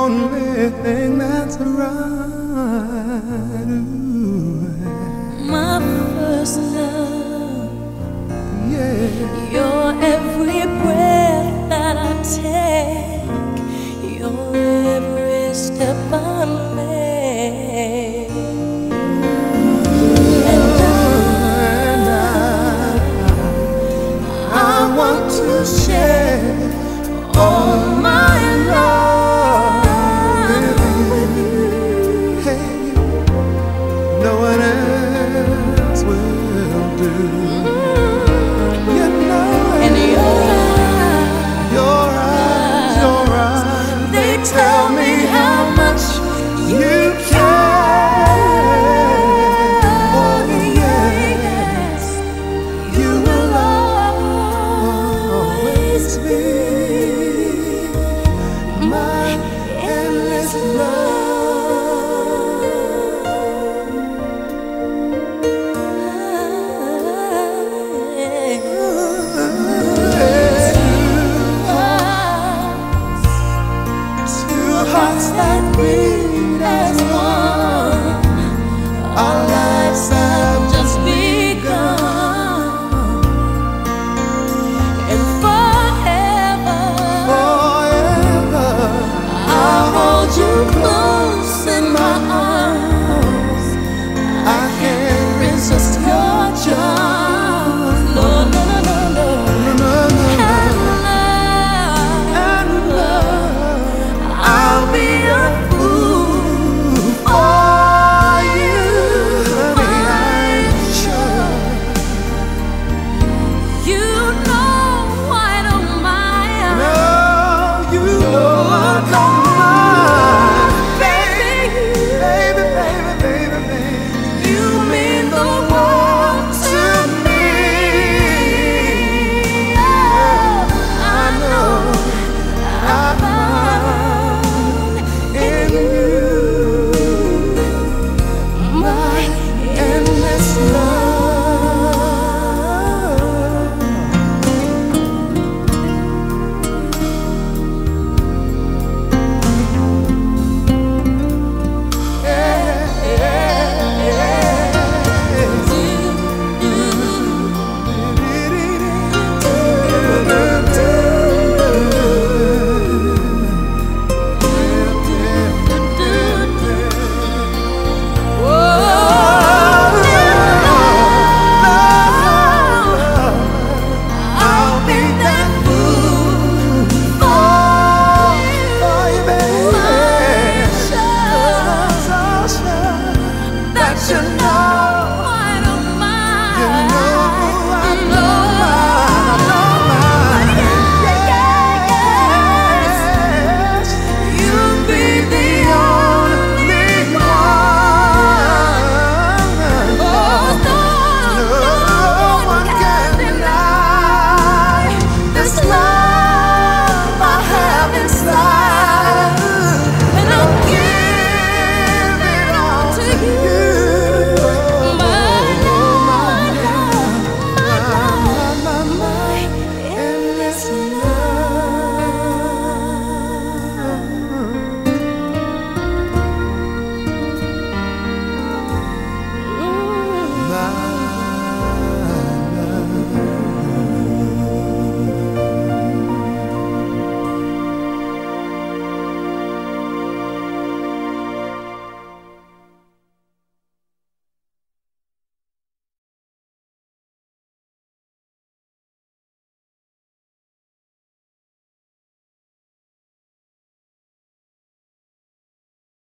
only thing that's right. Ooh. My first love, Yeah. your every breath that I take, your every step I make. And I want to share all my love with you. Hey, no one else will do. You know it. And Your eyes, they tell me how much you care. Oh, yes, you will always be my endless love. Two hearts that beat.